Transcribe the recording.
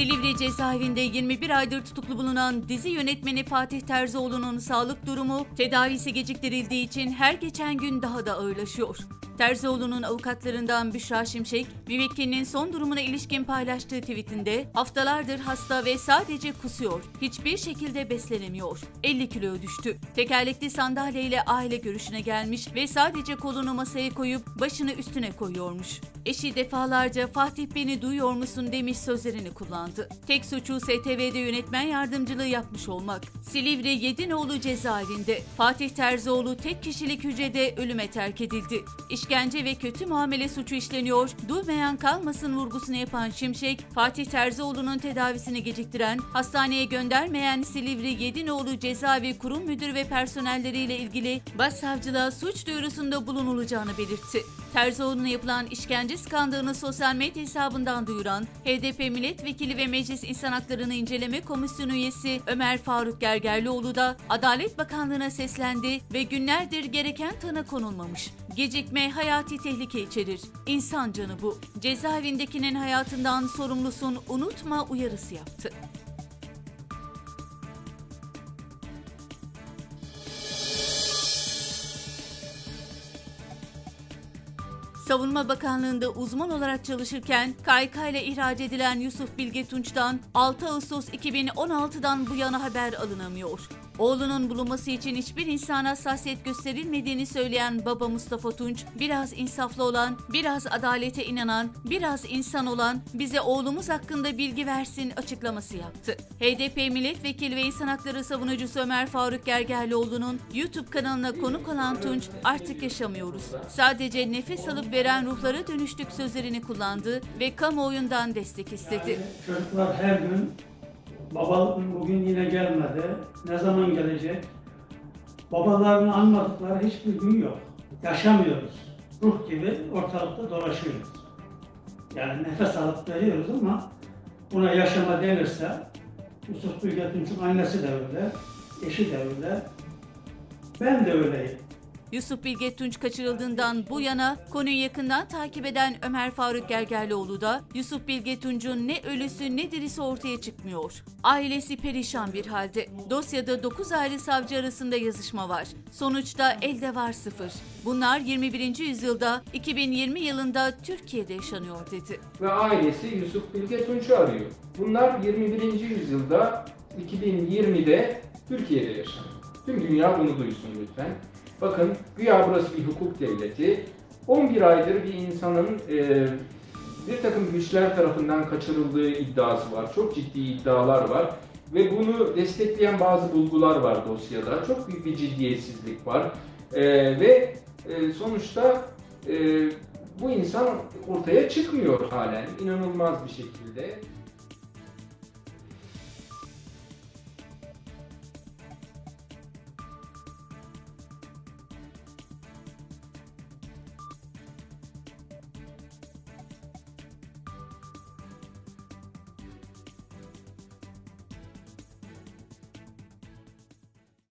Silivri cezaevinde 21 aydır tutuklu bulunan dizi yönetmeni Fatih Terzioğlu'nun sağlık durumu tedavisi geciktirildiği için her geçen gün daha da ağırlaşıyor. Terzioğlu'nun avukatlarından Büşra Şimşek, müvekkilinin son durumuna ilişkin paylaştığı tweetinde haftalardır hasta ve sadece kusuyor, hiçbir şekilde beslenemiyor, 50 kilo düştü. Tekerlekli sandalyeyle aile görüşüne gelmiş ve sadece kolunu masaya koyup başını üstüne koyuyormuş. Eşi defalarca "Fatih beni duyuyor musun?" demiş sözlerini kullandı. Tek suçu STV'de yönetmen yardımcılığı yapmış olmak. Silivri Yedinoğlu cezaevinde Fatih Terzioğlu tek kişilik hücrede ölüme terk edildi. İşkence ve kötü muamele suçu işleniyor, duymayan kalmasın vurgusunu yapan Şimşek, Fatih Terzioğlu'nun tedavisini geciktiren, hastaneye göndermeyen Silivri Yedinoğlu Cezaevi Kurum Müdürü ve personelleriyle ilgili başsavcılığa suç duyurusunda bulunulacağını belirtti. Terzioğlu'na yapılan işkence skandalını sosyal medya hesabından duyuran HDP Milletvekili ve Meclis İnsan Haklarını İnceleme Komisyonu üyesi Ömer Faruk Gergerlioğlu da Adalet Bakanlığı'na seslendi ve günlerdir gereken tanı konulmamış. Gecikme hayati tehlike içerir. İnsan canı bu. Cezaevindekinin hayatından sorumlusun, unutma uyarısı yaptı. Savunma Bakanlığı'nda uzman olarak çalışırken KYK ile ihraç edilen Yusuf Bilge Tunç'tan 6 Ağustos 2016'dan bu yana haber alınamıyor. Oğlunun bulunması için hiçbir insana hassasiyet gösterilmediğini söyleyen baba Mustafa Tunç, biraz insaflı olan, biraz adalete inanan, biraz insan olan bize oğlumuz hakkında bilgi versin açıklaması yaptı. HDP Milletvekili ve İnsan Hakları savunucusu Ömer Faruk Gergerlioğlu'nun YouTube kanalına konuk olan Tunç, "Artık yaşamıyoruz. Sadece nefes alıp veren ruhlara dönüştük" sözlerini kullandı ve kamuoyundan destek istedi. Yani çocuklar her gün "Baba bugün yine gelmedi, ne zaman gelecek?" Babalarını anmadıkları hiçbir gün yok. Yaşamıyoruz. Ruh gibi ortalıkta dolaşıyoruz. Yani nefes alıp veriyoruz ama buna yaşama denirse, Yusuf Bilge Tunç'un annesi de öyle, eşi de öyle, ben de öyleyim. Yusuf Bilge Tunç kaçırıldığından bu yana konuyu yakından takip eden Ömer Faruk Gergerlioğlu da Yusuf Bilge Tunç'un ne ölüsü ne dirisi ortaya çıkmıyor. Ailesi perişan bir halde. Dosyada 9 ayrı savcı arasında yazışma var. Sonuçta elde var 0. Bunlar 21. yüzyılda 2020 yılında Türkiye'de yaşanıyor dedi. Ve ailesi Yusuf Bilge Tunç'u arıyor. Bunlar 21. yüzyılda 2020'de Türkiye'de yaşanıyor. Tüm dünya bunu duysun lütfen. Bakın, güya burası bir hukuk devleti. 11 aydır bir insanın bir takım güçler tarafından kaçırıldığı iddiası var. Çok ciddi iddialar var. Ve bunu destekleyen bazı bulgular var dosyada. Çok büyük bir ciddiyetsizlik var. Sonuçta bu insan ortaya çıkmıyor halen. İnanılmaz bir şekilde.